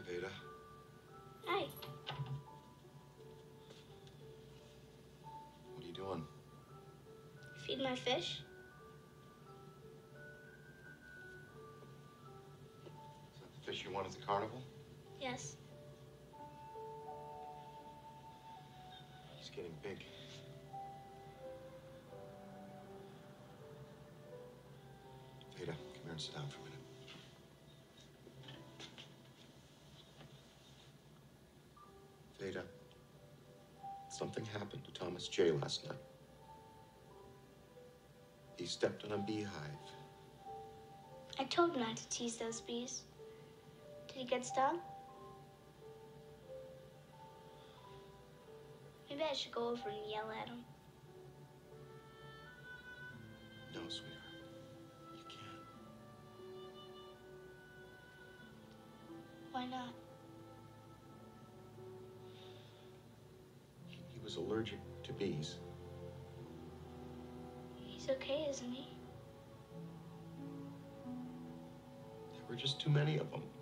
Veda. Hi. What are you doing? Feed my fish. Is that the fish you won at the carnival? Yes. He's getting big. Veda, come here and sit down for a minute. Veda, something happened to Thomas J. last night. He stepped on a beehive. I told him not to tease those bees. Did he get stung? Maybe I should go over and yell at him. No, sweetheart. You can't. Why not? He was allergic to bees. He's okay, isn't he? There were just too many of them.